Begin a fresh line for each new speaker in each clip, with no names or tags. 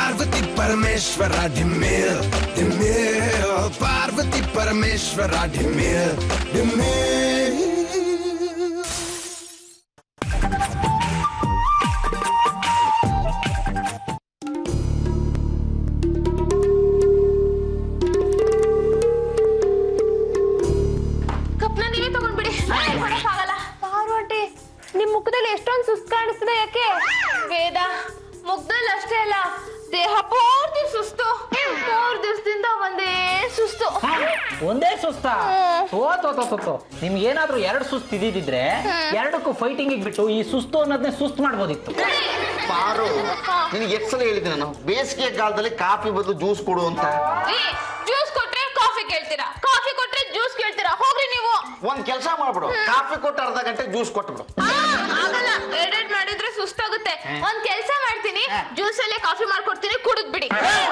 पार्वती परमेश्वरा ढिम्मिल ढिम्मिल पार्वती परमेश्वरा ढिम्मिल ढिम्मिल
ನಿಮ್ ಮುಖದಲ್ಲಿ ಎಷ್ಟೊಂದು ಸುಸ್ತು ಕಾಣಿಸ್ತದೆ ಯಾಕೆ? ವೇದ ಮುಖದಲ್ಲಿ ಅಷ್ಟೇ ಅಲ್ಲ ದೇಹ ಪೂರ್ತಿ ಸುಸ್ತು. 3 ದಿವಸದಿಂದ
ಒಂದೇ ಸುಸ್ತಾ? ನಿಮ್ಗೆ ಏನಾದ್ರೂ 2 ಸುಸ್ತು ಇದ್ದಿದ್ರೆ 2ಕ್ಕೂ ಫೈಟಿಂಗ್ ಬಿಟ್ಟು ಈ ಸುಸ್ತು ಅನ್ನೋದನ್ನೇ ಸುಸ್ತು ಮಾಡ್ಬೋದಿತ್ತು.
ಪಾರು ನಿನಗೆ ಎಷ್ಟು ಸಲ ಹೇಳಿದ್ದೆ ನಾನು ಬೇಸಿಗೆ ಕಾಲದಲ್ಲಿ ಕಾಫಿ ಬದಲು ಜ್ಯೂಸ್ ಕೊಡು ಅಂತ.
ಜ್ಯೂಸ್ ಕೊಟ್ರೆ ಕಾಫಿ ಕೇಳ್ತೀರಾ, ಕಾಫಿ ಕೊಟ್ರೆ ಜ್ಯೂಸ್ ಕೇಳ್ತೀರಾ. ಹೋಗ್ರಿ ನೀವು.
ಒಂದ್ ಕೆಲಸ ಮಾಡ್ಬಿಡು, ಕಾಫಿ ಕೊಟ್ಟು ಅರ್ಧ ಗಂಟೆ ಜ್ಯೂಸ್ ಕೊಟ್ಬಿಡು.
ಆಗಲ್ಲ, ಎರಡೆರಡು ಮಾಡಿದ್ರೆ ಸುಸ್ತಾಗುತ್ತೆ. ಒಂದ್ ಕೆಲಸ ಮಾಡ್ತೀನಿ, ಜ್ಯೂಸ್ ಅಲ್ಲೇ ಕಾಫಿ ಮಾಡ್ಕೊಡ್ತೀನಿ, ಕುಡಿದ್ ಬಿಡಿ.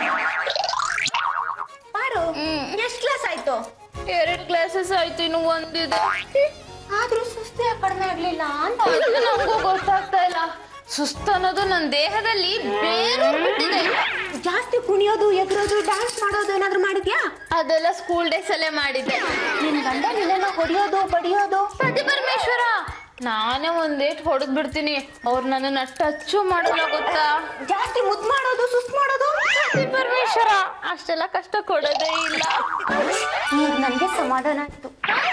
ಪಾರು ಎಷ್ಟು ಗ್ಲಾಸ್ ಆಯ್ತು?
2 ಗ್ಲಾಸಸ್ ಆಯ್ತು, ಇನ್ನು ಒಂದಿದೆ.
ಆದ್ರೂ ಸುಸ್ತು ಯಾಕೆ ಕಡಿಮೆ ಆಗ್ಲಿಲ್ಲ ಅಂತ
ನನಗೂ ಗೊತ್ತಾಗ್ತಾ ಇಲ್ಲ. ಸುಸ್ತು ಅನ್ನೋದು ನನ್ನ ದೇಹದಲ್ಲಿ ಬೇರೂರ್ಬಿಟ್ಟಿದೆ.
ಜಾಸ್ತಿ ಕುಣಿಯೋದು, ಎಗರೋದು, ಡ್ಯಾನ್ಸ್ ಮಾಡೋದು ಏನಾದ್ರು ಮಾಡಿದ್ಯಾ?
ಅದೆಲ್ಲ ಸ್ಕೂಲ್ ಡೇಸ್ ಅಲ್ಲೇ ಮಾಡಿದ್ದೆ.
ನಿನ್ ಗಂಡ ನಿನ್ನೇನೋ ಹೊಡಿಯೋದು ಬಡಿಯೋದು?
ಪತಿ ಪರಮೇಶ್ವರ, ನಾನೇ ಒಂದೇಟ್ ಹೊಡೆದ್ ಬಿಡ್ತೀನಿ, ಅವ್ರು ನನ್ನನ್ನ ಟಚ್ಚು ಮಾಡಲ್ಲ ಗೊತ್ತಾ.
ಜಾಸ್ತಿ ಮುದ್ದು ಮಾಡೋದು, ಸುಸ್ತು ಮಾಡೋದು?
ಪತಿ ಪರಮೇಶ್ವರ ಅಷ್ಟೆಲ್ಲ ಕಷ್ಟ ಕೊಡೋದೇ ಇಲ್ಲ.
ಈಗ ನನ್ಗೆ ಸಮಾಧಾನ ಆಯ್ತು.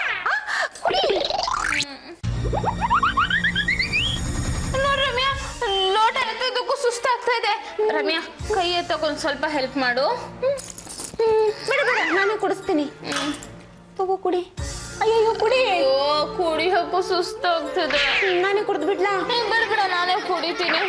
ರಮ್ಯಾ, ಲೋಟ ಎತ್ತೋದಕ್ಕೂ ಸುಸ್ತಾಗ್ತಾ ಇದೆ. ರಮ್ಯಾ, ಕೈ ಎತ್ತಕೊಂಡ್ ಸ್ವಲ್ಪ ಹೆಲ್ಪ್ ಮಾಡು.
ಬೇಡ ಬೇಡ, ನಾನೇ ಕುಡಿಸ್ತೀನಿ. ತಗೋ ಕುಡಿ. ಅಯ್ಯೋ ಕುಡಿ.
ಕುಡಿಯೋಕ್ಕೂ ಸುಸ್ತಾಗ್ತದೆ.
ನಾನೇ ಕುಡ್ದು ಬಿಡ್ಲಾ?
ಬೇಡ, ನಾನೇ ಕುಡಿತೀನಿ.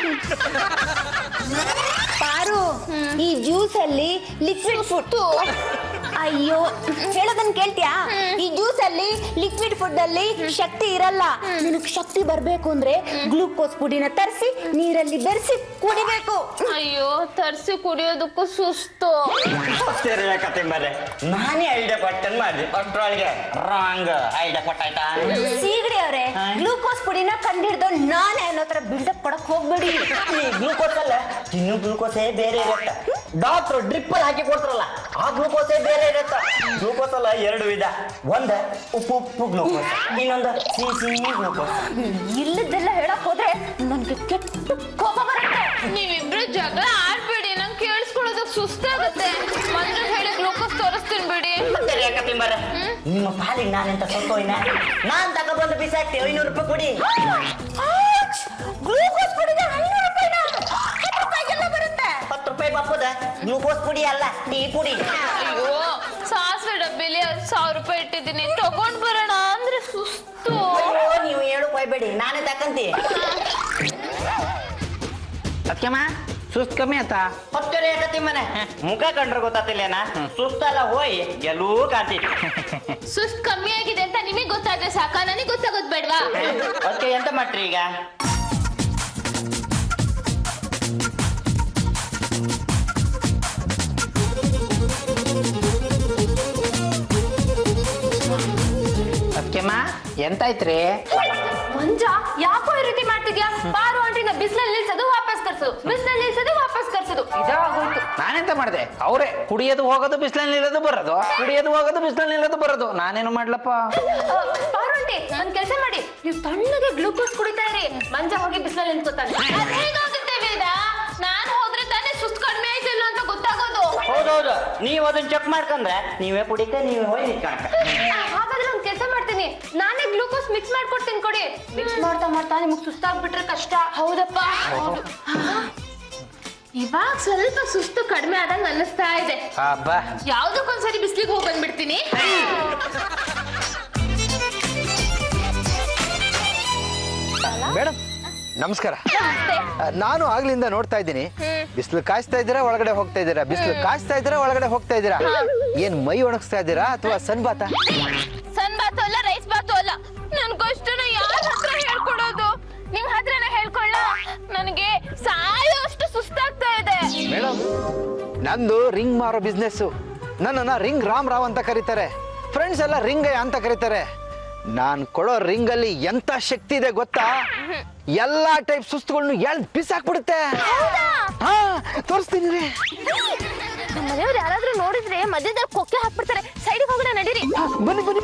ಪಾರು, ಈ ಜ್ಯೂಸ್ ಅಲ್ಲಿ ಲಿಕ್ವಿಡ್ ಫುಡ್. ಅಯ್ಯೋ, ಹೇಳೋದನ್ನ ಕೇಳ್ತೀಯಾ? ಈ ಜ್ಯೂಸ್ ಅಲ್ಲಿ ಲಿಕ್ವಿಡ್ ಫುಡ್ ಅಲ್ಲಿ ಶಕ್ತಿ ಇರಲ್ಲ. ನಿನಗ್ ಶಕ್ತಿ ಬರ್ಬೇಕು ಅಂದ್ರೆ ಗ್ಲೂಕೋಸ್ ಪುಡಿನ ತರಿಸಿ ನೀರಲ್ಲಿ ಬೆರೆಸಿ ಕುಡಿಬೇಕು.
ಅಯ್ಯೋ, ತರ್ಸಿ ಕುಡಿಯೋದಕ್ಕೂ ಸುಸ್ತು.
ಕತೆ ಮರೆ ನಾನೇ ಐಡಿಯಾ ಕೊಟ್ಟನ್ ಮಾಡಿ ಅಷ್ಟ್ರೊಳಗೆ ರಾಂಗ್ ಐಡಿಯಾ ಕೊಟ್ಟಾಯ್ತಾ?
ಸೀಗಡಿ ಅವ್ರೆ, ಗ್ಲೂಕೋಸ್ ಪುಡಿನ ಕಂಡಿಡ್ದು ನಾನೇ ಅನ್ನೋ ತರ ಬಿಲ್ಡಪ್ ಕೊಡಕ್ ಹೋಗ್ಬೇಡಿ.
ಗ್ಲೂಕೋಸ್ ಅಲ್ಲ, ತಿನ್ನು ಗ್ಲೂಕೋಸೇ ಬೇರೆ ಇರತ್ತ. ಡಾಕ್ಟರ್ ಡ್ರಿಪ್ ಅಲ್ಲಿ ಹಾಕಿ ಕೊಡ್ತಾರಲ್ಲ, ಆ ಗ್ಲೂಕೋಸೇ ಬೇರೆ ಇರತ್ತ. ಗ್ಲೂಕೋಸ್ ಅಲ್ಲ 2 ವಿಧ, ಒಂದ ಉಪ್ಪು ಉಪ್ಪು ಗ್ಲೂಕೋಸ್, ಇನ್ನೊಂದು ಸಿಹಿ ಗ್ಲೂಕೋಸ್.
ಇಲ್ಲದೆಲ್ಲ ಹೇಳಕ್ ಹೋದ್ರೆ ನನ್ಗೆ ಕೆಟ್ಟ ಕೋಪ ಬರುತ್ತೆ.
ನೀವಿಬ್ರು ಜಗಳ ಆಡ್ಬೇಡಿ, ನಂಗೆ ಕೇಳಿಸ್ಕೊಳ್ಳೋದಕ್ ಸುಸ್ತಾಗುತ್ತೆ. ಮೊದಲು ಹೇಳಿ ಗ್ಲೂಕೋಸ್ ತೋರಿಸ್ತೀನಿ ಬಿಡಿ.
ಕತೆ ಮರೆ ನಿಮ್ಮ ಪಾಲಿಗೆ ನಾನೆಂತ ಸತ್ತೋಯ್ನ? ನಾನ್ ತಗೊಬಂದು ಬಿಸಾಕ್ತಿ. 500 ರೂಪಾಯಿ ಕೊಡಿ.
ಗ್ಲೂಕೋಸ್ ಪುಡಿಗೆ 500 ರೂಪಾಯಿನ? 10 ರೂಪಾಯಿಗೆಲ್ಲ ಬರುತ್ತೆ.
10 ರೂಪಾಯಿ ಬಾಪುದ ಗ್ಲೂಕೋಸ್ ಪುಡಿ ಅಲ್ಲ, ಟೀ ಪುಡಿ.
ಅಯ್ಯೋ, ಸಾಸಿವೆ ಡಬ್ಬಿಲಿ 1000 ರೂಪಾಯಿ ಇಟ್ಟಿದ್ದೀನಿ, ತಗೊಂಡ್ ಬರೋಣ ಅಂದ್ರೆ ಸುಸ್ತು.
ನೀವು 7 ರೂಪಾಯಿ ಬೇಡಿ, ನಾನೇ ತಕ್ಕಂತಿ.
ಸತ್ಯಮ್ಮ, ಸುಸ್ತು ಕಮ್ಮಿ ಆಯ್ತಾ?
ಹೊತ್ತರೆ ಕತಿ ಮನೆ ಮುಖ ಕಂಡ್ರೆ ಗೊತ್ತಾತಿಲ್ಲೇನ? ಸುಸ್ತಲ್ಲ ಹೋಯ್ ಎಲ್ಲೂ ಕಾಂತಿ.
ಸುಸ್ತು ಕಮ್ಮಿ ಆಗಿದೆ ಅಂತ ನಿಮಗೆ ಗೊತ್ತಾದ್ರೆ ಸಾಕ, ನನಗೆ ಗೊತ್ತಾಗೋದ್ ಬೇಡ್ವಾ?
ಅದಕ್ಕೆ ಎಂತ ಮಾಡ್ರಿ ಈಗ?
ಸತ್ಯಮ್ಮ, ಎಂತಾಯ್ತ್ರಿ?
ಮಂಜ, ಯಾಕೋ ಈ ರೀತಿ ಮಾಡ್ತಿದ್ಯಾ? ಬಾರು ಆಂಟಿನ ಬಿಸಿಲಲ್ಲಿ ನಿಲ್ಸೋದು, ವಾಪಸ್ ಕರ್ಸೋದು, ಬಿಸಿಲಲ್ಲಿ ನಿಲ್ಸೋದು, ವಾಪಸ್ ಕರ್ಸೋದು, ಇದಾಗೋಯ್ತು.
ನಾನೆಂತ ಮಾಡಿದೆ? ಅವರೇ ಕುಡಿಯೋದು ಹೋಗೋದು, ಬಿಸಿಲಲ್ಲಿ ನಿಲ್ಲೋದು ಬರೋದು, ಕುಡಿಯೋದು ಹೋಗೋದು, ಬಿಸಿಲಲ್ಲಿ ನಿಲ್ಲೋದು ಬರೋದು. ನಾನೇನು ಮಾಡ್ಲಪ್ಪ?
ಬಾರು ಆಂಟಿ, ಒಂದ್ ಕೆಲಸ ಮಾಡಿ, ನೀವು ತಣ್ಣಗೆ ಗ್ಲೂಕೋಸ್ ಕುಡಿತಾ ಇರಿ, ಮಂಜ ಹೋಗಿ ಬಿಸಿಲಲ್ಲಿ ನಿಂತ್ಕೊತಾನೆ. ಹೇಗಾಗುತ್ತೆ ವೇದ? ನಾನು ಹೋದ್ರೆ ತಾನೇ ಸುಸ್ತು ಕಡಿಮೆ ಆಯ್ತಿಲ್ಲ ಅಂತ ಗೊತ್ತಾಗೋದು.
ಹೌದೌದು, ನೀವ್ ಅದನ್ನ ಚೆಕ್ ಮಾಡ್ಕೊಂಡ್ರೆ ನೀವೇ ಕುಡಿಕ, ನೀವೇ ಹೋಗಿ ನಿಂತ್ಕೊಳಕ.
ಹಾಗಾದ್ರೆ ಒಂದ್ ಕೆಲಸ ಮಾಡ್ತೀನಿ, ನಾನೇ ಗ್ಲೂಕೋಸ್ ಮಿಕ್ಸ್ ಮಾಡ್ಕೊಡ್ತೀನಿ, ಕೊಡಿ. ಮಿಕ್ಸ್ ಮಾಡ್ತಾ ಮಾಡ್ತಾ ನಿಮ್ಗೆ ಸುಸ್ತಾಗ್ಬಿಟ್ರೆ ಕಷ್ಟ. ಹೌದಪ್ಪ. ಇವಾಗ ಸ್ವಲ್ಪ ಸುಸ್ತು ಕಡಿಮೆ ಆದಂಗ ಅನ್ನಿಸ್ತಾ ಇದೆ. ಯಾವ್ದಕ್ಕೊಂದ್ಸರಿ ಬಿಸ್ಲಿಗೆ ಹೋಗಿ ಬಂದ್ಬಿಡ್ತೀನಿ.
ಮೇಡಮ್ ನಮಸ್ಕಾರ. ನಾನು ಆಗ್ಲಿಂದ ನೋಡ್ತಾ ಇದ್ದೀನಿ, ಬಿಸಿಲು ಕಾಯಿಸ್ತಾ ಇದ್ದೀರಾ, ಒಳಗಡೆ ಹೋಗ್ತಾ ಇದ್ದೀರಾ, ಬಿಸಿಲು ಕಾಯಿಸ್ತಾ ಇದ್ದೀರಾ, ಒಳಗಡೆ ಹೋಗ್ತಾ ಇದ್ದೀರಾ. ಏನ್ ಮೈ ಒಣಗಿಸ್ತಾ ಇದ್ದೀರಾ ಅಥವಾ ಸನ್ ಬಾತ?
ಸನ್ ಬಾತು ಅಲ್ಲ, ರೈಸ್ ಬಾತು ಅಲ್ಲ. ನನ್ ಕಷ್ಟನ ಯಾರ ಹತ್ರ ಹೇಳ್ಕೊಡೋದು? ನಿಮ್ ಹತ್ರನ ಹೇಳ್ಕೊಳ್ಳ? ನನಗೆ ಸಾಯೋಷ್ಟು ಸುಸ್ತಾಗ್ತಾ ಇದೆ.
ಮೇಡಮ್, ನಂದು ರಿಂಗ್ ಮಾರೋ ಬಿಸ್ನೆಸ್. ನನ್ನನ್ನ ರಿಂಗ್ ರಾವ್ ಅಂತ ಕರೀತಾರೆ, ಫ್ರೆಂಡ್ಸ್ ಎಲ್ಲ ರಿಂಗಯ್ಯ ಅಂತ ಕರೀತಾರೆ. ನಾನ್ ಕೊಡೋ ರಿಂಗ್ ಅಲ್ಲಿ ಎಂತ ಶಕ್ತಿ ಇದೆ ಗೊತ್ತಾ? ಎಲ್ಲಾ ಟೈಪ್ ಸುಸ್ತುಗಳನ್ನು ಎಳ್ದ್ ಬಿಸಾಕ್ಬಿಡುತ್ತೆ. ಹಾ ತೋರಿಸ್ತೀನಿ ರೀ.
ನಮ್ಮ ಮನೆಯವ್ರು ಯಾರಾದ್ರೂ ನೋಡಿದ್ರೆ ಮಧ್ಯದಲ್ಲಿ ಕೊಕ್ಕೆ ಹಾಕ್ಬಿಡ್ತಾರೆ. ಸೈಡಿಗೆ ಹೋಗೋಣ ನಡೀರಿ.
ಬನ್ನಿ ಬನ್ನಿ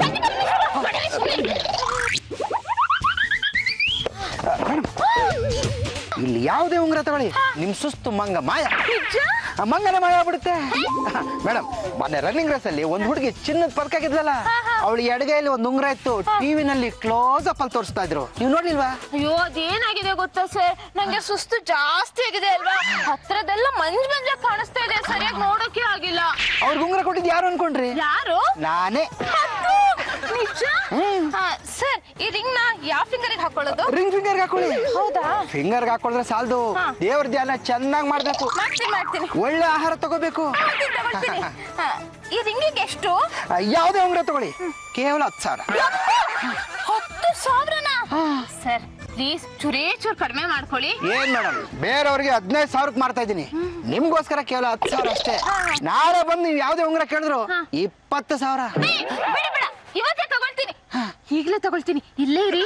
ಇಲ್ಲಿ ಯಾವುದೇ ಉಂಗುರ ತಗೊಳ್ಳಿ, ನಿಮ್ ಸುಸ್ತು ಮಂಗ ಮಾಯ, ಮಂಗನ ಮಾಯ ಆಗ್ಬಿಡುತ್ತೆ. ಮೇಡಮ್, ಮೊನ್ನೆ ರನ್ನಿಂಗ್ ರೇಸ್ ಅಲ್ಲಿ ಒಂದ್ ಹುಡುಗಿ ಚಿನ್ನದ ಪದಕ ಗೆದ್ಲಲ್ಲ, ಅವಳು ಎಡಗೈಯಲ್ಲಿ ಒಂದ್ ಉಂಗುರ ಇತ್ತು, ಟಿವಿನಲ್ಲಿ ಕ್ಲೋಸ್ ಅಪ್ ಅಲ್ಲಿ ತೋರಿಸ್ತಾ ಇದ್ರು, ನೀವು ನೋಡ್ಲಿಲ್ವಾ?
ಅಯ್ಯೋ ಅದೇನಾಗಿದೆ ಗೊತ್ತಾ ಸರ್, ನಂಗೆ ಸುಸ್ತು ಜಾಸ್ತಿ ಆಗಿದೆ ಅಲ್ವಾ, ಹತ್ರದೆಲ್ಲ ಮಂಜ್ ಕಾಣಿಸ್ತಾ ಇದೆ, ಸರಿಯಾಗಿ ನೋಡೋಕೆ ಆಗಿಲ್ಲ.
ಅವ್ರಿಗೆ ಉಂಗುರ ಕೊಟ್ಟಿದ್ ಯಾರು ಅನ್ಕೊಂಡ್ರಿ?
ಯಾರು?
ನಾನೇ.
ನಿಜ? ಸರ್, ಈ ರಿಂಗ್ ನ ಯಾವ ಫಿಂಗರ್ಗೆ ಹಾಕೊಳ್ಳೋದು?
ರಿಂಗ್ ಫಿಂಗರ್ ಹಾಕೊಳ್ಳಿ.
ಹೌದಾ?
ಫಿಂಗರ್ ಹಾಕೊಳ್ಳಿದ್ರೆ ಸಾಲದು, ದೇವ್ರ ಧ್ಯಾನ ಚೆನ್ನಾಗಿ ಮಾಡ್ಬೇಕು,
ಮಾಡ್ತೀನಿ.
ಒಳ್ಳೆ ಆಹಾರ ತಗೋಬೇಕು.
ತಗೊಳ್ತೀನಿ. ಈ ರಿಂಗಿಗೆ ಎಷ್ಟು?
ಯಾವುದೇ ಉಂಗುರ ತಗೊಳ್ಳಿ, ಕೇವಲ 10,000.
10,000ನಾ? ಸರ್ ಪ್ಲೀಸ್ ಚೂರು ಕಡಿಮೆ ಮಾಡ್ಕೊಳ್ಳಿ.
ಏನ್ ಮೇಡಮ್, ಬೇರೆಯವ್ರಿಗೆ 15,000ಕ್ಕೆ ಮಾಡ್ತಾ ಇದ್ದೀನಿ, ನಿಮ್ಗೋಸ್ಕರ ಕೇವಲ 10,000 ಅಷ್ಟೇ. ನಾಳೆ ಬಂದು ನೀವು ಯಾವುದೇ ಉಂಗುರ ಕೇಳಿದ್ರು 20,000.
ಬೇಡ ಇವತ್ತೇ ತಗೊಳ್ತೀನಿ, ಈಗಲೇ ತಗೊಳ್ತೀನಿ, ಇಲ್ಲೇ ಇರಿ.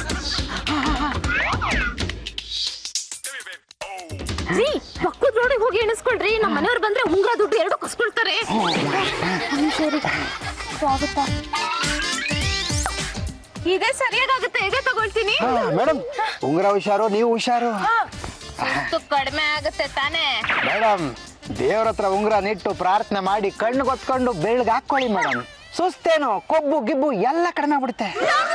ರೀ, ಪಕ್ಕದ ರೋಡಿಗೆ ಹೋಗಿ ಎಣಿಸ್ಕೊಳ್ರಿ, ನಮ್ಮ ಮನೆಯವ್ರು ಬಂದ್ರೆ ಉಂಗುರ ದುಡ್ಡು 2 ಕಸ್ಕೊಳ್ತಾರೆ. ಸರಿ ಆಗುತ್ತಾ? ಇದೇ ಸರಿಯಾಗುತ್ತೆ, ಇದೇ ತಗೊಳ್ತೀನಿ.
ಮೇಡಮ್, ಉಂಗುರ ಹುಷಾರು, ನೀವು ಹುಷಾರು.
ಸುಸ್ತು ಕಡಿಮೆ ಆಗುತ್ತೆ ತಾನೇ?
ಮೇಡಮ್, ದೇವ್ರ ಹತ್ರ ಉಂಗುರ ನಿಟ್ಟು ಪ್ರಾರ್ಥನೆ ಮಾಡಿ ಕಣ್ಣು ಗೊತ್ಕೊಂಡು ಬೆಳ್ಳಿಗೆ ಹಾಕೊಳ್ಳಿ ಮೇಡಮ್. ಸುಸ್ತೇನೋ ಕೊಬ್ಬು ಗಿಬ್ಬು ಎಲ್ಲ ಕಡಿಮೆ ಆಗ್ಬಿಡುತ್ತೆ.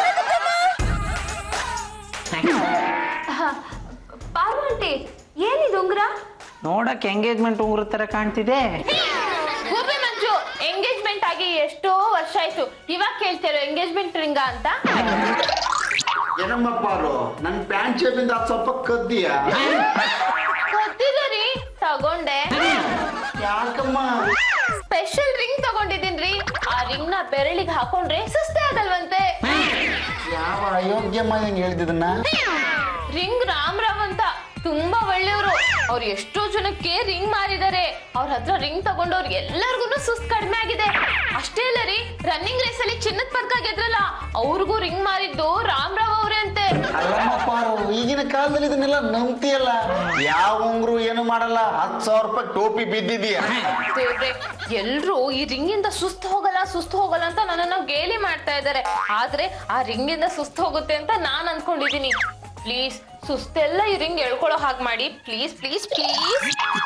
ಪಾರ್ವತಿ, ಏನಿದು ಉಂಗುರ?
ನೋಡಕ್ ಎಂಗೇಜ್ಮೆಂಟ್ ಉಂಗುರ ತರ ಕಾಣ್ತಿದೆ.
ಗೋಬಿ ಮಂಜು, ಎಂಗೇಜ್ಮೆಂಟ್ ಆಗಿ ಎಷ್ಟೋ ವರ್ಷ ಆಯ್ತು, ಇವಾಗ ಕೇಳ್ತಿರೋ ಎಂಗೇಜ್ಮೆಂಟ್ ರಿಂಗ ಅಂತ?
ಏನಮ್ಮಪ್ಪಾರು, ನನ್ ಪ್ಯಾಂಟ್ ಶೇಪಿಂದ ಅದು ಸ್ವಲ್ಪ ಕದ್ದಿಯಾ?
ಗೊತ್ತಿಲ್ಲ ರೀ, ತಗೊಂಡೆ.
ಯಾಕಮ್ಮ?
ಸ್ಪೆಷಲ್ ರಿಂಗ್ ತಗೊಂಡಿದ್ದೀನ್ರಿ, ಆ ರಿಂಗ್ ನ ಬೆರಳಿಗೆ ಹಾಕೊಂಡ್ರೆ ಸುಸ್ತೇ ಆಗಲ್ವಂತೆ.
ಯಾವ ಅಯೋಗ್ಯಮ್ಮ ಹೆಂಗ್ ಹೇಳ್ತಿದ್ದನ್ನ?
ರಿಂಗ್ ರಾಮ್ ಅಂತ ತುಂಬಾ ಒಳ್ಳೆಯವರು, ಅವ್ರು ಎಷ್ಟೋ ಜನಕ್ಕೆ ರಿಂಗ್ ಮಾರಿದ್ದಾರೆ. ಅವ್ರ ಹತ್ರ ರಿಂಗ್ ತಗೊಂಡವ್ರು ಎಲ್ಲರಿಗೂ ಸುಸ್ತು ಕಡಿಮೆ ಆಗಿದೆ. ಅಷ್ಟೇ ಅಲ್ಲ ರೀ, ರನ್ನಿಂಗ್ ರೇಸ್ ಅಲ್ಲಿ ಚಿನ್ನದ ಪದಕ ಗೆದ್ರಲ್ಲ, ಅವ್ರಿಗೂ ರಿಂಗ್ ಮಾರಿದ್ದು ರಾಮ್ ಅವರೇ ಅಂತೆ.
ಅಲ್ಲಮ್ಮಪ್ಪಾರು, ಈಗಿನ ಕಾಲದಲ್ಲಿ ಇದನ್ನೆಲ್ಲ ನಂಬ್ತಿಯಲ್ಲ. ಯಾವ ಉಂಗ್ರು ಏನು ಮಾಡಲ್ಲ, 10,000 ರೂಪಾಯಿ ಟೋಪಿ ಬಿದ್ದಿದೀಯ.
ದೇವ್ರೆ, ಎಲ್ರು ಈ ರಿಂಗ್ ಇಂದ ಸುಸ್ತು ಹೋಗಲ್ಲ ಅಂತ ನನ್ನನ್ನ ಗೇಲಿ ಮಾಡ್ತಾ ಇದ್ದಾರೆ. ಆದ್ರೆ ಆ ರಿಂಗ್ ಇಂದ ಸುಸ್ತು ಹೋಗುತ್ತೆ ಅಂತ ನಾನ್ ಅನ್ಕೊಂಡಿದೀನಿ. ಪ್ಲೀಸ್ ಸುಸ್ತೆಲ್ಲ ಈ ರಿಂಗ್ ಎಳ್ಕೊಳ್ಳೋ ಹಾಗೆ ಮಾಡಿ, ಪ್ಲೀಸ್ ಪ್ಲೀಸ್ ಪ್ಲೀಸ್.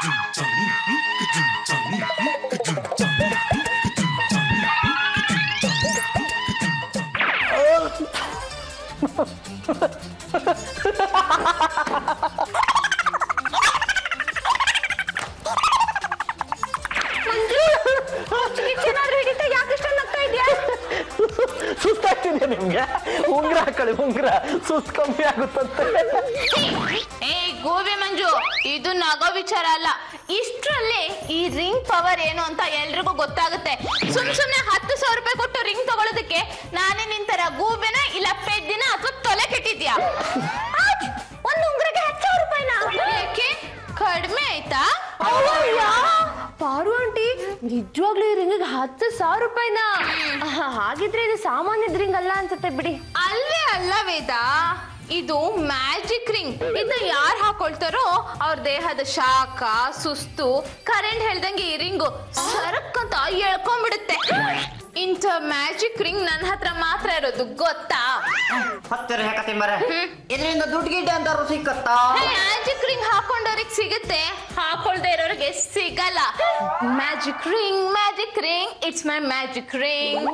ಸುಸ್ತಾಗ್ತಿದೆ ನಿಮ್ಗೆ? ಉಂಗುರ ಹಾಕೊಳ್ಳಿ, ಉಂಗುರ ಸುಸ್ತು ಕಮ್ಮಿ ಆಗುತ್ತಂತೆ.
ಏ ಗೋಬಿ ಮಂಜು, ಇದು ನಗೋ ವಿಚಾರ ಅಲ್ಲ. ಇಷ್ಟರಲ್ಲಿ ಈ ರಿಂಗ್ ಪವರ್ ಏನು ಅಂತ ಎಲ್ರಿಗೂ ಗೊತ್ತಾಗುತ್ತೆ. ಸುಮ್ನೆ 10,000 ರೂಪಾಯಿ ಕೊಟ್ಟು ರಿಂಗ್ ತಗೊಳ್ಳೋದಕ್ಕೆ ನಾನೇ ನಿಂತರ ಗೂಬೆನ ಇಲ್ಲ ಪೆದ್ದಿನ ಅಥವಾ ತೊಲೆ ಕೆಟ್ಟಿದ್ಯಾ? ಒಂದು ಉಂಗುರಕ್ಕೆ 10,000 ರೂಪಾಯಿನ? ಯಾಕೆ ಕಡಿಮೆ ಆಯ್ತಾ? ಪಾರು ಆಂಟಿ, ನಿಜವಾಗ್ಲೂ ಈ ರಿಂಗಿಗೆ 10,000 ರೂಪಾಯಿನ? ಹಾಗಿದ್ರೆ ಇದು ಸಾಮಾನ್ಯದ ರಿಂಗ್ ಅಲ್ಲ ಅನ್ಸುತ್ತೆ ಬಿಡಿ. ಅಲ್ವೇ ಅಲ್ಲ ವೇದ, ಇದು ಮ್ಯಾಜಿಕ್ ರಿಂಗ್. ಇದನ್ನ ಯಾರು ಹಾಕೊಳ್ತಾರೋ ಅವ್ರ ದೇಹದ ಶಾಖ, ಸುಸ್ತು, ಕರೆಂಟ್ ಹೇಳ್ದಂಗೆ ಈ ರಿಂಗು ಸರಕ್ ಅಂತ ಎಳ್ಕೊಂಡ್ಬಿಡುತ್ತೆ. ಇಂಥ ಮ್ಯಾಜಿಕ್ ರಿಂಗ್ ನನ್ನ ಹತ್ರ ಮಾತ್ರ ಇರೋದು, ಗೊತ್ತಾ?
ಹತ್ತಿರ ಯಾಕತ್ತಿಂಬರ ಇದರಿಂದ ದುಡ್ಡು ಗಿಡ್ಡೆ ಅಂತಾರು ಸಿಕ್ಕತ್ತಾ?
ಮ್ಯಾಜಿಕ್ ರಿಂಗ್ ಹಾಕೊಂಡವ್ರಿಗೆ ಸಿಗುತ್ತೆ, ಹಾಕೊಳ್ದೆ ಇರೋರಿಗೆ ಸಿಗಲ್ಲ. Magic ring, it's my magic ring.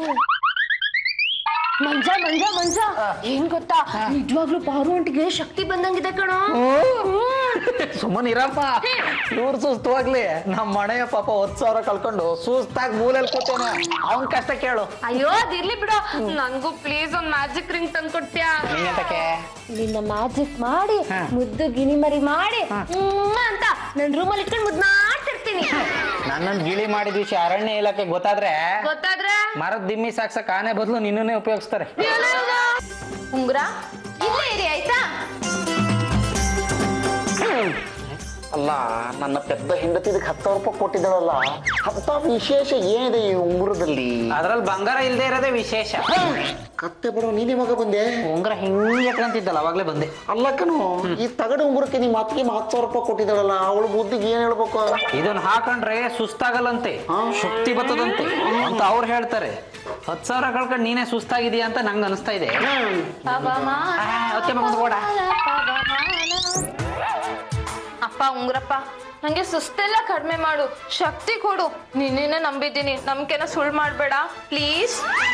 Manja ಏನ್ ಗೊತ್ತಾ, ನಿಜವಾಗ್ಲೂ ಪಾರು ಆಂಟಿಗೆ ಶಕ್ತಿ ಬಂದಂಗಿದೆ ಕಣೋ.
ಸುಮ್ಮನಿರಪ್ಪ, ಇವ್ರು ಸುಸ್ತು ಹೋಗ್ಲಿ. ನಮ್ಮ ಮನೆಯ ಪಾಪ 10,000 ಕಳ್ಕೊಂಡು ಸುಸ್ತಾಗಿ ಮೂಲೆಯಲ್ಲಿ ಕೂತೇನೆ, ಅವನ್ ಕಷ್ಟ ಕೇಳು.
ಅಯ್ಯೋ ಅದಿರ್ಲಿ ಬಿಡು, ನನ್ಗೂ ಪ್ಲೀಸ್ ಒಂದ್ ಮ್ಯಾಜಿಕ್ ರಿಂಗ್ ತಂದು ಕೊಡ್ತೀಯಾ? ನಿನ್ನ ಮ್ಯಾಜಿಕ್ ಮಾಡಿ ಮುದ್ದು ಗಿಣಿಮರಿ ಮಾಡಿ ಅಂತ ನನ್ ರೂಮಲ್ಲಿ ಇಟ್ಕೊಂಡು ಮುದ್ದು ಮಾಡ್ತಿರ್ತೀನಿ.
ನನ್ನನ್ನು ಗಿಳಿ ಮಾಡಿದ ವಿಷಯ ಅರಣ್ಯ ಇಲಾಖೆ ಗೊತ್ತಾದ್ರೆ ಮರದ ದಿಮ್ಮಿ ಸಾಕ್ಸಕ್ ಆನೆ ಬದಲು ನಿನ್ನನ್ನೇ ಉಪಯೋಗಿಸ್ತಾರೆ.
ಉಂಗುರ ಇಲ್ಲೇ ಇರಿ ಆಯ್ತಾ?
ಅಲ್ಲ ನನ್ನ ಪೆದ್ದ ಹೆಂಡತಿದಕ್ಕೆ 10,000 ರೂಪಾಯಿ ಕೊಟ್ಟಿದ್ದಾಳಲ್ಲ, ಅಂತ ವಿಶೇಷ ಏನಿದೆ ಈ ಉಂಗುರದಲ್ಲಿ?
ಅದ್ರಲ್ಲಿ ಬಂಗಾರ ಇಲ್ದೇ ಇರೋದೇ ವಿಶೇಷ.
ಕತ್ತೆ ಬಿಡೋ, ನೀನೇ ಮಗ ಬಂದೆ.
ಉಂಗುರ ಹಿಂಗೆ ಕಂತಿದ್ದಲ್ಲ, ಅವಾಗ್ಲೇ ಬಂದೆ.
ಅಲ್ಲಕ್ಕನು ಈ ತಗಡು ಉಂಗುರಕ್ಕೆ ನಿಮ್ಮ ಅತ್ತಿಗೆ 10,000 ರೂಪಾಯಿ ಕೊಟ್ಟಿದ್ದಾಳಲ್ಲ, ಅವಳು ಬುದ್ಧಿಗೆ ಏನ್ ಹೇಳ್ಬೇಕು?
ಇದನ್ನ ಹಾಕೊಂಡ್ರೆ ಸುಸ್ತಾಗಲ್ಲಂತೆ, ಶಕ್ತಿ ಬರ್ತದಂತೆ ಅಂತ ಅವ್ರು ಹೇಳ್ತಾರೆ. 10,000 ಕಳ್ಕೊಂಡು ನೀನೇ ಸುಸ್ತಾಗಿದೀಯ ಅಂತ ನಂಗೆ ಅನಿಸ್ತಾ ಇದೆ.
ಅಪ್ಪ ಉಂಗ್ರಪ್ಪ, ನಂಗೆ ಸುಸ್ತೆಲ್ಲ ಕಡಿಮೆ ಮಾಡು, ಶಕ್ತಿ ಕೊಡು. ನಿನ್ನೇನೆ ನಂಬಿದ್ದೀನಿ, ನಂಬಿಕೆನ ಸುಳ್ಳು ಮಾಡ್ಬೇಡ ಪ್ಲೀಸ್.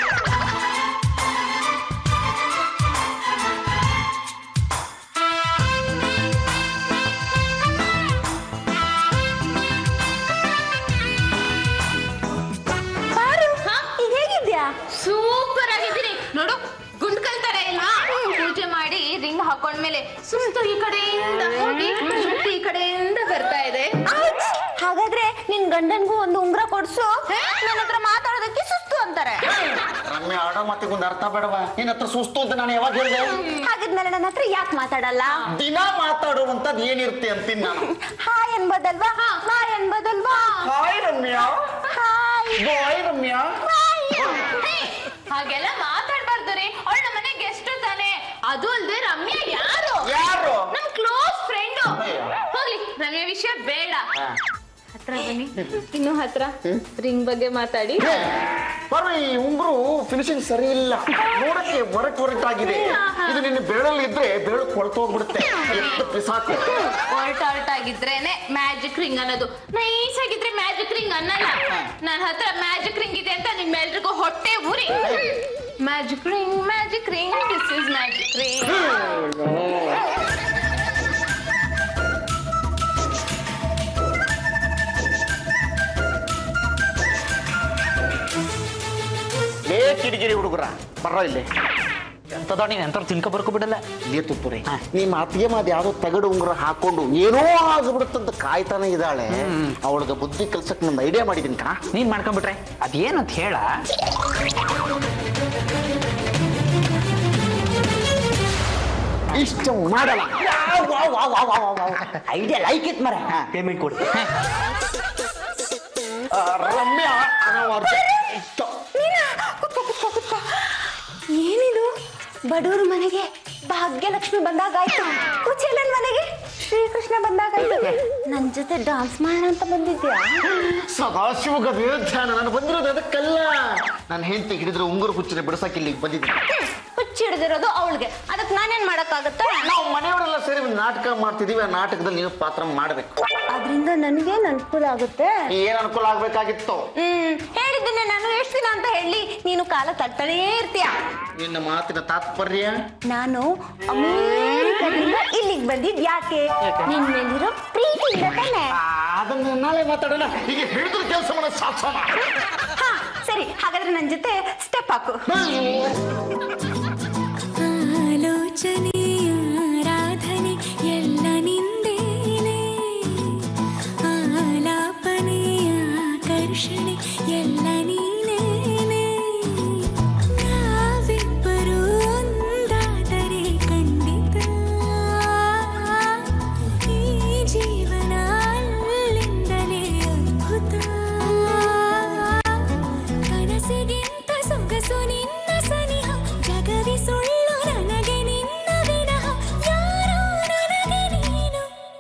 ಸೂಪರ್ ಆಗಿದ್ದೀನಿ ನೋಡು, ಗುಂಡ್ಕಲ್ ತರ ಇಲ್ಲ. ಪೂಜೆ ಮಾಡಿ ರಿಂಗ್ ಹಾಕೊಂಡ್ಮೇಲೆ ಸುಸ್ತು ಈ ಕಡೆಯಿಂದ ಹೋಗಿ ಶಕ್ತಿ ಈ ಕಡೆಯಿಂದ ಬರ್ತಾ ಇದೆ.
ಹಾಗಾದ್ರೆ ನಿನ್ ಗಂಡನ್ಗೂ ಒಂದು ಉಂಗ್ರ ಕೊಡ್ಸು, ನನ್ನ ಹತ್ರ ಮಾತಾಡೋದಕ್ಕೆ ಸುಸ್ತು ಅಂತಾರೆ.
ರಮ್ಯ, ಆಡೋ ಮಾತಿಗೆ ಒಂದು ಅರ್ಥ ಬೇಡವಾ? ನಿನ್ನ ಹತ್ರ ಸುಸ್ತು ಅಂತ ನಾನು ಯಾವಾಗ ಹೇಳಿದೆ?
ಹಾಗಿದ್ಮೇಲೆ ನನ್ನ ಹತ್ರ ಯಾಕೆ ಮಾತಾಡಲ್ಲ?
ದಿನ ಮಾತಾಡುವಂತದ್ ಏನಿರುತ್ತೆ ಅಂತೀನಿ ನಾನು.
ಹಾಯ್ ಅನ್ಬೋದಲ್ವಾ? ಹಾಯ್ ಅನ್ಬೋದಲ್ವಾ?
Hi Ramya.
Hi
bye Ramya.
ಹಾಗೆಲ್ಲ ಮಾತಾಡ್ಬಾರ್ದು ರೀ, ಅವಳ ನಮ್ಮ ಮನೆ ಗೆಸ್ಟ್ ತಾನೆ. ಅದು ಅಲ್ದೆ ರಮ್ಯಾ ಯಾರು? ನಮ್ ಕ್ಲೋಸ್ ಫ್ರೆಂಡ್. ಹೋಗ್ಲಿ, ರಮ್ಯಾ ವಿಷಯ ಬೇಡ. ಹತ್ರ ಬನ್ನಿ, ಇನ್ನು ಹತ್ರ ರಿಂಗ್ ಬಗ್ಗೆ ಮಾತಾಡಿ.
ಬರೋ, ಈ ಉಂಗುರು ಫಿನಿಶಿಂಗ್ ಸರಿ ಇಲ್ಲ, ನೋಡಕ್ಕೆ ಒರಟಾಗಿದೆ. ಇದು ನಿನ್ನ ಬೆರಳಲ್ಲಿ ಇದ್ರೆ ಬೆರಳು ಕೊಳ್ತೋಗ್ಬಿಡುತ್ತೆ. ಸಾಕು.
ಒರಟಾಗಿದ್ರೇನೆ ಮ್ಯಾಜಿಕ್ ರಿಂಗ್ ಅನ್ನೋದು, ನೈಸ್ ಆಗಿದ್ರೆ ಮ್ಯಾಜಿಕ್ ರಿಂಗ್ ಅನ್ನಲ್ಲ. ನನ್ನ ಹತ್ರ ಮ್ಯಾಜಿಕ್ ರಿಂಗ್ ಇದೆ ಅಂತ ನಿಮ್ಮೆಲ್ರಿಗೂ ಹೊಟ್ಟೆ ಊರಿ. Magic ring, this is magic ring.
ಕಿಡಿಗಿರಿ ಹುಡುಗರ ಬರ್ರೋ ಇಲ್ಲಿ.
ಎಂತದ ನೀನ್ ಎಂತ ತಿನ್ಕೊ ಬರ್ಕೊ ಬಿಡಲ್ಲ.
ಇಲ್ಲೇ ತುತ್ತೂರಿ, ನಿಮ್ಮ ಅತ್ತಿಗೆ ಮಾದ ಯಾವ್ದೋ ತಗಡು ಉಂಗುರ ಹಾಕೊಂಡು ಏನೋ ಆಗ್ಬಿಡುತ್ತಂತ ಕಾಯ್ತಾನೆ ಇದ್ದಾಳೆ. ಅವಳಿಗೆ ಬುದ್ಧಿ ಕಲ್ಸಕ್ ನಂದು ಐಡಿಯಾ ಮಾಡಿದೀನಿ ಕಾ.
ನೀನ್ ಮಾಡ್ಕೊಂಡ್ಬಿಟ್ರೆ ಅದೇನಂತ ಹೇಳ.
ಇಷ್ಟ ಮಾಡಲ್ಲ.
ಐಡಿಯಾ ಲೈಕ್ ಇತ್ ಮರ. ಪೇಮೆಂಟ್ ಕೊಡಿ.
ರಮ್ಯಾ,
ಏನಿದು? ಬಡವ್ರ ಮನೆಗೆ ಭಾಗ್ಯಲಕ್ಷ್ಮಿ ಬಂದಾಗಾಯ್ತು, ಕುಚೇಲನ್ ಮನೆಗೆ ಶ್ರೀಕೃಷ್ಣ ಬಂದಾಗಾಯ್ತು. ನನ್ ಜೊತೆ ಡಾನ್ಸ್ ಮಾಡೋಣ ಅಂತ ಬಂದಿದ್ಯಾ?
ಸದಾಶಿವಗ ಧ್ಯಾನ. ನಾನು ಬಂದಿರೋದು ಅದಕ್ಕಲ್ಲ, ನನ್ನ ಹೆಂಡತಿ ಹಿಡಿದ್ರೆ ಉಂಗುರು ಹುಚ್ಚಿನ ಬಿಡಿಸಕ್ಕೆ ಇಲ್ಲಿಗೆ ಬಂದಿದ್ದೀನಿ.
ಹುಚ್ಚಿ ಹಿಡಿದಿರೋದು ಅವಳಿಗೆ, ಅದಕ್ಕೆ ನಾನೇನ್ ಮಾಡಕ್ಕಾಗತ್ತ?
ನಾವು ಮನೆಯವರೆಲ್ಲ ಸೇರಿ ಒಂದು ನಾಟಕ ಮಾಡ್ತಿದೀವಿ, ಆ ನಾಟಕದಲ್ಲಿ ನೀವು ಪಾತ್ರ ಮಾಡ್ಬೇಕು.
ಅದ್ರಿಂದ ನನ್ಗೇನ್ ಅನುಕೂಲ ಆಗುತ್ತೆ?
ಏನ್ ಅನುಕೂಲ ಆಗ್ಬೇಕಾಗಿತ್ತು?
ಹೇಳಿದ್ದೀನಿ ನಾನು. ಎಷ್ಟು ದಿನ ಅಂತ ಹೇಳಿ ನೀನು ಕಾಲ ತಟ್ತಾನೇ ಇರ್ತೀಯ.
ನಿನ್ನ ಮಾತಿನ ತಾತ್ಪರ್ಯ? ನಾನು
ಅಮೇರಿಕದಿಂದ ಇಲ್ಲಿಗೆ ಬಂದಿದ್ ಯಾಕೆ? ನಿನ್ ಮೇಲಿರೋ ಪ್ರೀತಿಯಿಂದ ತಾನೆ.
ಅದನ್ನ ನಾಳೆ ಮಾತಾಡೋಣ, ಈಗ ಹೇಳಿದ್ರು ಕೆಲಸ ಮಾಡೋ ಸಾಕ್ಸೋಣ.
ಹಾ ಸರಿ, ಹಾಗಾದ್ರೆ ನನ್ ಜೊತೆ ಸ್ಟೆಪ್ ಹಾಕು.
ಆಲೋಚನೆಯ ಆರಾಧನೆ ಎಲ್ಲ ನಿಂದೇನೆ, ಆಲಾಪನೆಯ ಆಕರ್ಷಣೆ ಎಲ್ಲ ನೀನೇನೆ. ನಾವಿಬ್ಬರು ಒಂದಾದರೆ ಖಂಡಿತ ಈ ಜೀವನ ಅಲ್ಲಿಂದಲೇ ಅದ್ಭುತ. ಕನಸಿಗಿಂತ ಸೊಗಸು ನಿನ್ನ ಸನಿಹ, ಜಗವಿ ಸುಳ್ಳು ನನಗೆ ನಿನ್ನ ವಿನಃ, ಯಾರೋ ನನಗೆ ನೀನು.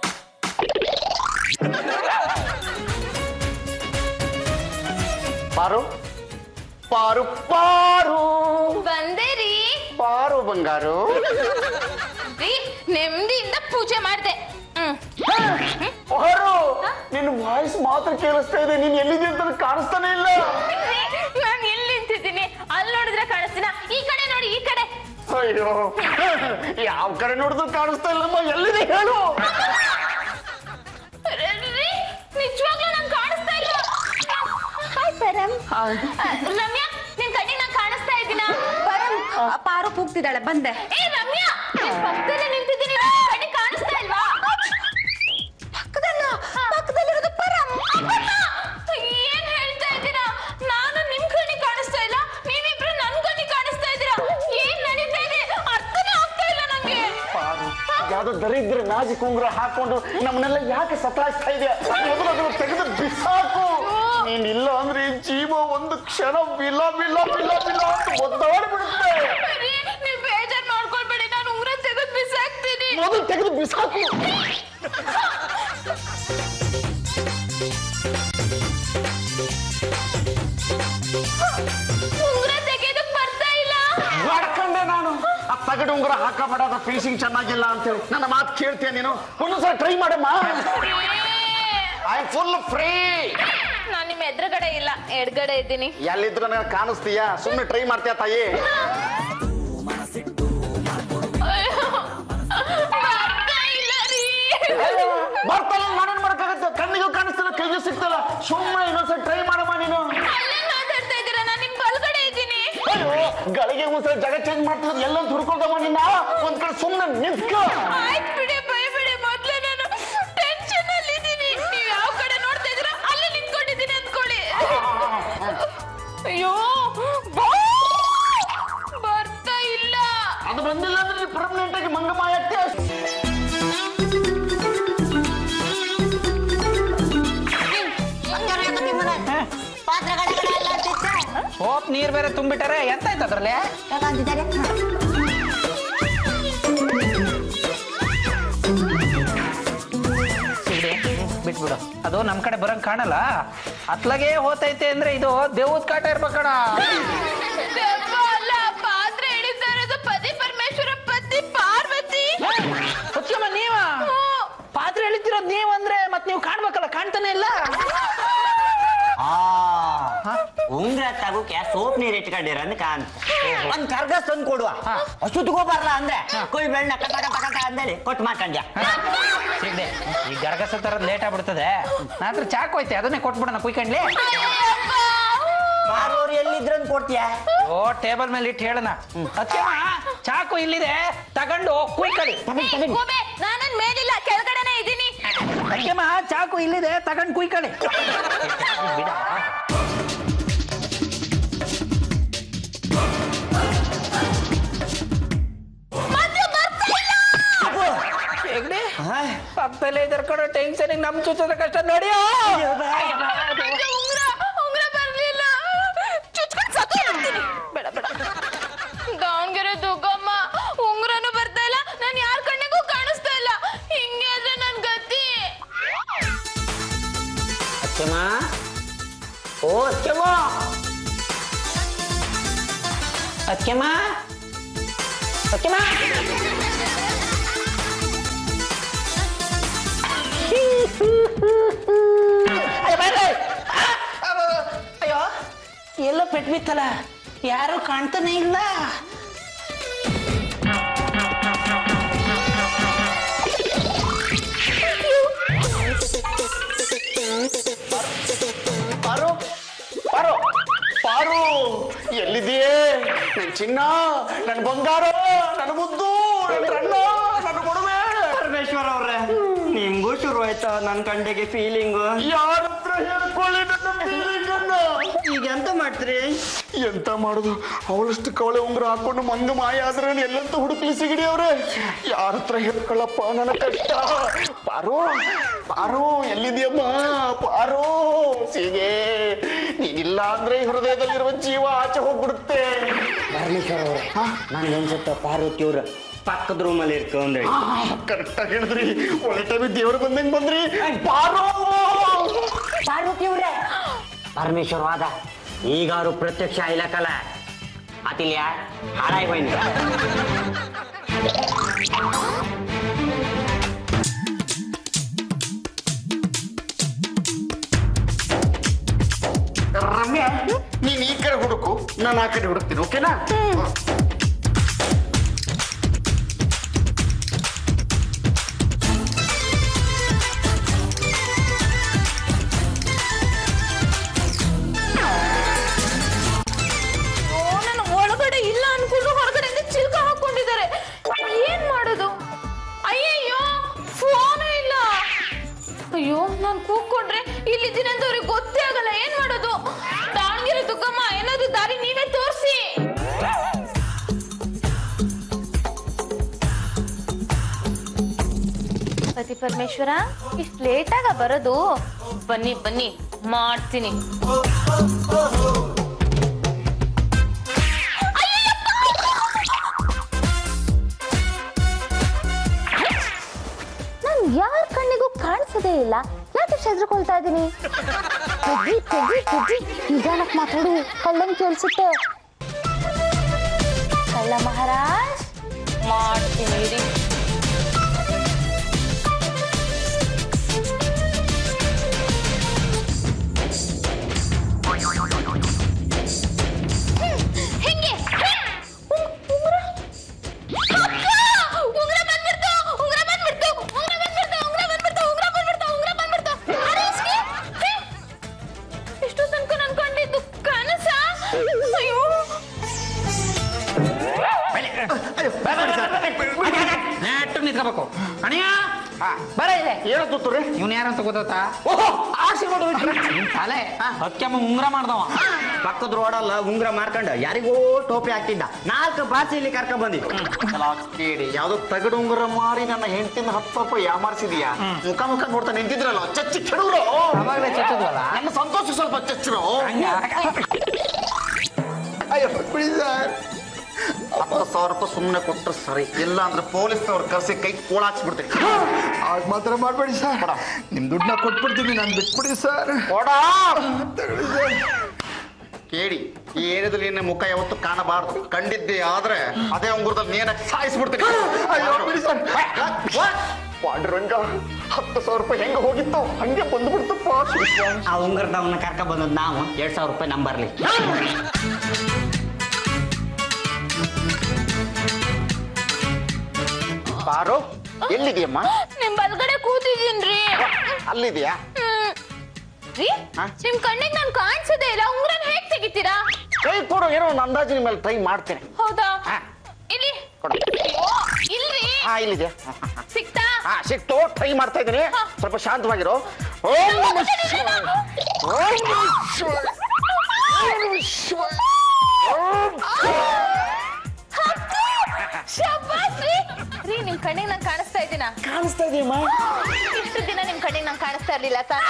ಪಾರು ಪಾರು ಪಾರು
ಬಂದೇರಿ
ಪಾರು ಬಂಗಾರು.
ರೀ, ನೆಮ್ಮದಿಯಿಂದ ಪೂಜೆ ಮಾಡ್ದೆ.
ಪಾರು, ನಿನ್ನ ವಾಯ್ಸ್ ಮಾತ್ರ ಕೇಳಿಸ್ತಾ ಇದೆ, ನೀನ್ ಎಲ್ಲಿದೆ ಅಂತ ಕಾಣಿಸ್ತಾನೆ ಇಲ್ಲ.
ನಾನು ಎಲ್ಲಿ ನಿಂತಿದ್ದೀನಿ? ಅಲ್ಲಿ ನೋಡಿದ್ರೆ ಕಾಣಿಸ್ತೀನ? ಈ ಕಡೆ ನೋಡಿ, ಈ ಕಡೆ.
ಅಯ್ಯೋ, ಯಾವ ಕಡೆ ನೋಡಿದ್ರು ಕಾಣಿಸ್ತಾ ಇಲ್ಲಮ್ಮ, ಎಲ್ಲಿದೆ ಹೇಳು.
ನಿಜವಾಗ್ಲೂ ನಂಗೆ ಕಾಣಿಸ್ತಾ ಇಲ್ಲ.
ಹಾಯ್ ಪರಂ.
ರಮ್ಯಾ, ನಿನ್ ಕಣ್ಣಿಗೆ ನಾನು ಕಾಣಿಸ್ತಾ ಇದ್ದೀನ?
ಪರಂ, ಪಾರು ಕೂಗ್ತಿದ್ದಾಳೆ, ಬಂದೆ.
ಏ ರಮ್ಯಾ, ನಿನ್ ಪಕ್ಕದಲ್ಲೇ ನಿಂತಿದ್ದೀನಿ, ಕಣ್ಣಿಗೆ ಕಾಣಿಸ್ತಾ ಇಲ್ವಾ?
ಪಕ್ಕದಲ್ಲಿರೋದು ಪರಂ.
ಏನ್ ಹೇಳ್ತಾ ಇದ್ದೀರಾ? ನಾನು ನಿಮ್ ಕಣ್ಣಿಗೆ ಕಾಣಿಸ್ತಾ ಇಲ್ಲ, ನೀವಿಬ್ರು ನನ್ ಕಣ್ಣಿಗೆ ಕಾಣಿಸ್ತಾ ಇದ್ದೀರಾ. ಏನ್ ನಡೀತಾ ಇದೆ? ಅರ್ಥನೇ ಆಗ್ತಾ ಇಲ್ಲ ನಂಗೆ.
ಯಾವ್ದೋ ದರಿದ್ರ ಮ್ಯಾಜಿಕ್ ಉಂಗುರ ಹಾಕೊಂಡು ನಮ್ಮನ್ನೆಲ್ಲ ಯಾಕೆ ಸತಾಯಿಸ್ತಾ ಇದೆಯಾ? ಮೊದಲು ಅದನ್ನು ತೆಗೆದು ಬಿಸಾಕು. ನೀನಿಲ್ಲ ಅಂದ್ರೆ ಈ ಜೀವ ಒಂದು ಕ್ಷಣ ಬಿಲ್ಲ ಬಿಲ್ಲ ಬಿಲ್ಲ ಬಿಲ್ಲ ಅಂತ ಒದ್ದಾಡ್ಬಿಡುತ್ತೆ.
ನೀವು ಬೇಜಾರ್ ಮಾಡ್ಕೊಳ್ಬೇಡಿ, ನಾನು ಉಂಗ್ರ ತೆಗೆದು ಬಿಸಾಕ್ತೀನಿ.
ಮೊದಲು ತೆಗೆದು ಬಿಸಾಕು.
ಉಂಗ್ರ ತೆಗೆದಕ್ ಬರ್ತಾ ಇಲ್ಲ.
ಮಾಡ್ಕೊಂಡೆ ನಾನು. ಆ ತಗಡು ಉಂಗುರ ಹಾಕಬೇಡ, ಅದ್ರ ಫಿನಿಶಿಂಗ್ ಚೆನ್ನಾಗಿಲ್ಲ ಅಂತ ಹೇಳಿ. ನನ್ನ ಮಾತು ಕೇಳ್ತೀಯ ನೀನು? ಒಂದೊಂದ್ಸಲ ಟ್ರೈ ಮಾಡಮ್ಮ. I full free.
ನಾನು ನಿಮ್ಮ ಎದುರುಗಡೆ ಇಲ್ಲ, ಎಡ್ಗಡೆ ಇದ್ದೀನಿ.
ಎಲ್ಲಿದ್ರು ನನಗೆ ಕಾಣಿಸ್ತೀಯಾ? ಸುಮ್ಮನೆ ಟ್ರೈ ಮಾಡ್ತೀಯ ತಾಯಿ? ಬರ್ತಾನ ನಾನೇನ್ ಮಾಡಕ್ಕಾಗತ್ತೆ? ಕಣ್ಣಿಗೂ ಕಾಣಿಸ್ತಲ್ಲ, ಕೈಗೂ ಸಿಗ್ತಲ್ಲ. ಸುಮ್ಮನೆ ಇನ್ನೊಂದ್ಸಲ ಟ್ರೈ ಮಾಡಮ್ಮ ನೀನು.
ಮಾತಾಡ್ತಾ ಇದ್ದೀರಾ? ನಾನು ನಿಮ್ ಬಲ್ಗಡೆ ಇದ್ದೀನಿ.
ಅಯ್ಯೋ, ಗಳಿಗೆ ಒಂದ್ಸಲ ಜಾಗ ಚೇಂಜ್ ಮಾಡ್ತಿದ್ರೆ ಎಲ್ಲ ಹುಡ್ಕೊಳ್ದಮ್ಮ ನಿನ್ನ. ಒಂದ್ ಕಡೆ ಸುಮ್ಮನೆ ನಿಂತ್ಕೋ.
ಆಯ್ತು ಬಿಡಿ, ಭಯಬೇಡಿ. ಮೊದ್ಲೇ ನಾನು ಟೆನ್ಷನ್ ಅಲ್ಲಿ ಇದ್ದೀನಿ. ನೀವು ಯಾವ ಕಡೆ ನೋಡ್ತಾ ಇದ್ದೀರಾ ಅಲ್ಲಿ ನಿಂತ್ಕೊಂಡಿದ್ದೀನಿ ಅಂದ್ಕೊಳ್ಳಿ. ಅಯ್ಯೋ, ಬರ್ತಾ ಇಲ್ಲ.
ಅದು ಬಂದಿಲ್ಲ ಅಂದ್ರೆ ಪರ್ಮನೆಂಟ್ ಆಗಿ ಮಂಗಮಾಯ ಆಗ್ತೀಯ.
ಸೋಪ್ ನೀರ್ ಬೇರೆ ತುಂಬಿಟ್ಟಾರೆ, ಎಂತ ಆಯ್ತು ಅದ್ರಲ್ಲಿ? ಬಿಟ್ಬಿಡು, ಅದು ನಮ್ ಕಡೆ ಬರಂಗ್ ಕಾಣಲ್ಲ. ಅತ್ಲಾಗೆ ಹೋತೈತೆ ಅಂದ್ರೆ ಇದು ದೇವದ ಕಾಟ ಇರ್ಬೇಕಣ.
ದೆವ್ವ ಅಲ್ಲ, ಪಾತ್ರೆ ಹಿಡಿತಾ ಇರೋದು ಪತಿ ಪರಮೇಶ್ವರ ಪತಿ ಪಾರ್ವತಿ.
ಸತ್ಯಮ್ಮ ನೀವ ಪಾತ್ರೆ ಎಳಿತಿರೋದ್ ನೀವಂದ್ರೆ ಮತ್ ನೀವು ಕಾಣ್ಬೇಕಲ್ಲ, ಕಾಣ್ತಾನೆ ಇಲ್ಲ.
ಉಂಗ್ರ ತಗೋಕೆ ಸೋಪ್ ನೀರ್ ಇಟ್ಕೊಂಡಿರ ಅಂತ ಕಾಣ್ತ. ಒಂದ್ ಕರ್ಗಸ್ ತಂದು ಕೊಡುವ, ಅಷ್ಟೊತ್ತಿಗೋ ಬರ್ಲ ಅಂದ್ರೆ ಕೊಯ್ ಬೆಣ್ಣ ಕಟ ಕಟ ಕಟ ಅಂದೇಳಿ ಕೊಟ್ಟು ಮಾಡ್ಕೊಂಡ್ಯ.
ಸಿಗ್ದೆ ಈ ಗರಗಸ ತರದ್ ಲೇಟ್ ಆಗ್ಬಿಡ್ತದೆ. ನಾತ್ರ ಚಾಕು ಐತೆ, ಅದನ್ನೇ ಕೊಟ್ಬಿಡೋಣ ಕುಯ್ಕೊಂಡ್ಲಿ.
ಮಾರೋರು ಎಲ್ಲಿದ್ರಂತ ಕೊಡ್ತೀಯ?
ಓ ಟೇಬಲ್ ಮೇಲೆ ಇಟ್ಟು ಹೇಳೋಣ. ಸತ್ಯಮ್ಮ ಚಾಕು ಇಲ್ಲಿದೆ, ತಗೊಂಡು ಕುಯ್ಕೊಳ್ಳಿ.
ಗೋಬೆ, ನಾನನ್ ಮೇಲಿಲ್ಲ, ಕೆಳಗಡೆನೆ ಇದ್ದೀನಿ.
ಸತ್ಯಮ್ಮ ಚಾಕು ಇಲ್ಲಿದೆ, ತಗೊಂಡು ಕುಯ್ಕೊಳ್ಳಿ. ಪಕ್ಕದಲ್ಲೇ ಇದ್ರ ಕಡೆ ಟೆನ್ಷನ್ ನಮ್ ಚುಚ್ಚೋದ ಕಷ್ಟ ನೋಡಿ.
ಉಂಗ್ರ ಬರ್ಲಿಲ್ಲ, ಚುಚ್ಕೊಂಡು ಸತ್ತು ಹೋಗ್ತೀನಿ. ಬೇಡ ಬೇಡ. ದಾವಣಗೆರೆ ದುಗ್ಗಮ್ಮ, ಉಂಗ್ರನು ಬರ್ತಾ ಇಲ್ಲ, ನಾನು ಯಾರ ಕಣ್ಣಿಗೂ ಕಾಣಿಸ್ತಾ ಇಲ್ಲ. ಹಿಂಗೆ ಆದ್ರೆ ನನ್ ಗತಿ.
ಅಚ್ಚಮ್ಮ, ಓ ಅಚ್ಚಮ್ಮ, ಅಚ್ಚಮ್ಮ, ಅಚ್ಚಮ್ಮ.
ಅಯ್ಯೋ, ಎಲ್ಲ ಪೆಟ್ ಬಿತ್ತಲ್ಲ, ಯಾರು ಕಾಣ್ತಾನೆ ಇಲ್ಲ.
ಪಾರು ಪಾರು ಪಾರು, ಎಲ್ಲಿದೆಯೇ ನನ್ ಚಿನ್ನ, ನನ್ ಬಂಗಾರ, ನನ್ನ ಮುದ್ದು, ನನ್ನ ರಣ್ಣ, ನನ್ನ ಕೊಡುವೆ?
ಪರಮೇಶ್ವರ ಅವ್ರೆ, ನಿಮ್ಗೂ ಶುರು ಆಯ್ತಾ ನನ್ ಕಂಡೆಗೆ ಫೀಲಿಂಗ್?
ಯಾರ ಹತ್ರ ಹೇಳ್ಕೊಳ್ಳಿ ನನ್ನ ಫೀಲಿಂಗ್ ಅನ್ನ?
ಈಗ ಎಂತ ಮಾಡ್ತೀರಿ?
ಎಂತ ಮಾಡುದು? ಅವಳಷ್ಟು ಕವಳೆ ಉಂಗುರ ಹಾಕೊಂಡು ಮಂಗ ಮಾಯ ಆದ್ರೆ ಎಲ್ಲಂತ ಹುಡುಕ್ಲಿ ಸಿಗಡಿ ಅವ್ರೆ. ಯಾರ ಹತ್ರ ಹೇಳ್ಕೊಳ್ಳಪ್ಪ ನನ್ನ ಕಷ್ಟ? ಪಾರು ಪಾರು, ಎಲ್ಲಿದ್ಯಮ್ಮ ಪಾರು? ಸೀಗೆ, ನೀನಿಲ್ಲ ಅಂದ್ರೆ ಹೃದಯದಲ್ಲಿರುವ ಜೀವ ಆಚೆ ಹೋಗ್ಬಿಡುತ್ತೆ.
ಪರಮೇಶ್ವರ ಅವ್ರೆ, ನನ್ಗೆ ಅನ್ಸುತ್ತ ಪಾರ್ವತಿಯವ್ರ ಪಕ್ಕದ ರೂಮಲ್ಲಿ ಇರ್ಕೊಂಡ್ರಿ.
ಕರೆಕ್ಟ್ ಆಗಿ ಹೇಳಿದ್ರಿ. ಒಳ್ಳೆ ಟೈಮ್ ದೇವ್ರು ಬಂದಂಗ್ ಬಂದ್ರಿ. ಪಾರು
ಪಾರ್ವತಿಯವ್ರೆ, ಪರಮೇಶ್ವರವಾದ ಈಗಾರು ಪ್ರತ್ಯಕ್ಷ ಇಲ್ಲಕಲ್ಲ. ಅತಿಲ್ಯ ಹಾಳಾಗಿ ಹೋಯ್ನಿ.
ರಮ್ಯಾ, ನೀನ್ ಈ ಕಡೆ ಹುಡುಕು, ನಾನು ಆ ಕಡೆ ಹುಡುಕ್ತೀನಿ. ಓಕೆನಾ?
ಒಳಗಡೆ ಇಲ್ಲ ಅನ್ಕೊಂಡು ಹೊರಗಡೆಯಿಂದ ಚಿಲ್ಕ ಹಾಕೊಂಡಿದ್ದಾರೆ. ಏನ್ ಮಾಡೋದು? ಅಯ್ಯಯ್ಯೋ, ಫೋನೇ ಇಲ್ಲ. ಅಯ್ಯೋ, ನಾನು ಕೂತ್ಕೊಂಡ್ರೆ ಇಲ್ಲಿದ್ದೀನಿ ಅಂತ ಅವ್ರಿಗೆ ಗೊತ್ತೇ ಆಗಲ್ಲ. ಏನ್ ಮಾಡೋದು? ದಾವಣಗೆರೆ ದುಗ್ಗಮ್ಮ, ಏನಾದ್ರು ದಾರಿ ನೀವೇ ತೋರಿಸಿ. ಪರಮೇಶ್ವರ ಇಷ್ಟು ಲೇಟಾಗ ಬರೋದು? ಬನ್ನಿ ಬನ್ನಿ ಮಾಡ್ತೀನಿ.
ನಾನು ಯಾರ ಕಣ್ಣಿಗೂ ಕಾಣಿಸೋದೇ ಇಲ್ಲ, ಯಾಕೆ ಹೆದರ್ಕೊಳ್ತಾ ಇದ್ದೀನಿ? ನಿಧಾನಕ್ಕೆ ಮಾತಾಡು, ಕಳ್ಳನ್ ಕೇಳಿಸುತ್ತೆ. ಕಳ್ಳ ಮಹಾರಾಜ್
ಮಾಡ್ತೀನಿ ರೀ. ಹೆಂಗೆ ಇಷ್ಟು ತನಕ ನನ್ ಕಂಡಿದ್ದು ಕನಸ? ಅಯ್ಯೋ
ನೆಟ್ಟು ನಿಂತ್ಕೋಬೇಕು. ಅಣಿಯ ಬರ ಇದೆ.
ಏನೋ ತುತ್ತೂರಿ
ಇವ್ನು ಯಾರಂತ ಗೊತ್ತಾ?
ಓಹೋ ಆರ್ಸಿ ಮಾಡ್ಬಿಟ್ರಿ
ನಿನ್ ತಲೆ ಹಕ್ಕಮ್ಮ ಉಂಗ್ರ ಮಾಡ್ದವ.
ಪಕ್ಕದ ರೋಡಲ್ಲ ಉಂಗ್ರ ಮಾರ್ಕೊಂಡು ಯಾರಿಗೋ ಟೋಪಿ ಹಾಕ್ತಿದ್ದ. 4 ಬಾಸಿ ಇಲ್ಲಿ ಕರ್ಕೊಂಡ್ ಬಂದಿದ್ದು.
ಕೇಳಿ ಯಾವ್ದೋ ತಗಡು ಉಂಗುರ ಮಾರಿ ನನ್ನ ಹೆಂಡತಿನ 10 ರೂಪಾಯಿ ಯಾಮಾರಿಸಿದೀಯಾ? ಮುಖ ಮುಖ ನೋಡ್ತಾ ನಿಂತಿದ್ರಲ್ಲ, ಚಚ್ಚಿ ಕೆಡವ್ರು.
ಅವಾಗಲೇ ಚಚ್ಚದ್ವಲ್ಲ.
ನನ್ನ ಸಂತೋಷ ಸ್ವಲ್ಪ ಚಚ್ಚರು. ಅಯ್ಯೋ ಬಿಡಿ ಸರ್, 10,000 ರೂಪಾಯಿ ಸುಮ್ಮನೆ ಕೊಟ್ಟರೆ ಸರಿ, ಇಲ್ಲ ಅಂದ್ರೆ ಪೊಲೀಸ್ನವ್ರು ಕರ್ಸಿ ಕೈ ಕೋಳಾಕ್ಸ್ಬಿಡ್ತೀನಿ. ಆಗ ಮಾತ್ರ ಮಾಡ್ಬೇಡಿ ಸರ್, ನಿಮ್ ದುಡ್ಡನ್ನ ಕೊಟ್ಬಿಡ್ತೀನಿ, ನಾನು ಬಿಟ್ಬಿಡಿ ಸರ್. ಕೇಳಿ, ಈ ಏರಿಯಾದಲ್ಲಿ ನಿನ್ನ ಮುಖ ಯಾವತ್ತು ಕಾಣಬಾರ್ದು. ಕಂಡಿದ್ದೆ ಆದ್ರೆ ಅದೇ ಉಂಗುರದಲ್ಲಿ ನೇನ ಸಾಯಿಸ್ಬಿಡ್ತೀನಿ. ಅಯ್ಯೋ ಬಿಡಿ ಸರ್. ಪಾಂಡುರಂಗ, 10,000 ರೂಪಾಯಿ ಹೆಂಗ ಹೋಗಿತ್ತು ಹಂಗೆ ಬಂದ್ಬಿಡ್ತಪ್ಪ.
ಆ ಉಂಗ್ರದವನ್ನ ಕರ್ಕೊಂಡ್ ಬಂದದ್ ನಾವು. 2,000 ರೂಪಾಯಿ ನಮ್ ಬರ್ಲಿ.
ಬಾರೋ, ಎಲ್ಲಿದೆಯಮ್ಮ?
ನಿಮ್ ಬಲ್ಗಡೆ ಕೂತಿದ್ದೀನ್ರಿ.
ಅಲ್ಲಿದೆಯಾ?
ರೀ, ನಿಮ್ ಕಣ್ಣಿಗೆ ನಾನು ಕಾಣಿಸೋದೇ ಇಲ್ಲ, ಉಂಗ್ರನ್ ಹೇಗ್ ತೆಗಿತೀರಾ?
ಕೈ ಕೊಡು, ಏನೋ ಒಂದು ಅಂದಾಜಿನ ಮೇಲೆ ಟ್ರೈ ಮಾಡ್ತೇನೆ.
ಹೌದಾ? ಇಲ್ಲಿ ಅಯ್ಯೋ, ಇಲ್ರಿ.
ಇಲ್ಲಿದೆ.
ಸಿಕ್ತಾ?
ಸಿಕ್ತು, ಟ್ರೈ ಮಾಡ್ತಾ ಇದ್ದೀನಿ. ಸ್ವಲ್ಪ ಶಾಂತವಾಗಿರೋ. ಓಂ ನಮಃ ಶಿವಾಯ. ಓಂ ನಮಃ ಶಿವಾಯ. ಓಂ ನಮಃ ಶಿವಾಯ.
ಶಬ್ಬಾಸ್ ರೀ. ರೀ, ನಿಮ್ ಕಣ್ಣಿಗೆ ನಾನು ಕಾಣಿಸ್ತಾ ಇದ್ದೀನ?
ಕಾಣಿಸ್ತಾ ಇದೆಯಮ್ಮ?
ಇಷ್ಟು ದಿನ ನಿಮ್ ಕಣ್ಣಿಗೆ ನಾನು ಕಾಣಿಸ್ತಾ ಇರ್ಲಿಲ್ಲ ತಾನೆ?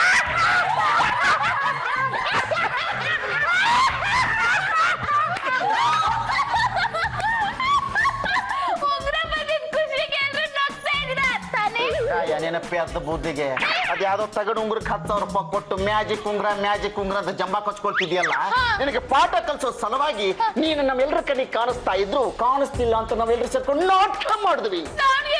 ಉಂಗ್ರ ಬಂದಿದ್ ಖುಷಿಗೆ ಎಲ್ರು ನಗ್ತಾ ಇದ್ದೀರಾ ತಾನೆ?
ನೆನಪಿ ಅದ ಬುದ್ಧಿಗೆ ಅದ್ಯಾವ್ದೋ ತಗಡು ಉಂಗ್ರಕ್ಕೆ 10,000 ರೂಪಾಯಿ ಕೊಟ್ಟು ಮ್ಯಾಜಿಕ್ ಉಂಗ್ರ ಅಂತ ಜಂಬ ಕೊಚ್ಕೊಳ್ತಿದ್ಯಲ್ಲ. ನಿನಗೆ ಪಾಠ ಕಲಿಸೋ ಸಲುವಾಗಿ ನೀನು ನಮ್ಮೆಲ್ಲರ ಕಣ್ಣಿಗೆ ಕಾಣಿಸ್ತಾ ಇದ್ರು, ಕಾಣಿಸ್ತಿಲ್ಲ ಅಂತ ನಾವೆಲ್ಲರೂ ಸೇರ್ಕೊಂಡು ನಾಟಕ ಮಾಡಿದ್ವಿ.
ನಾನು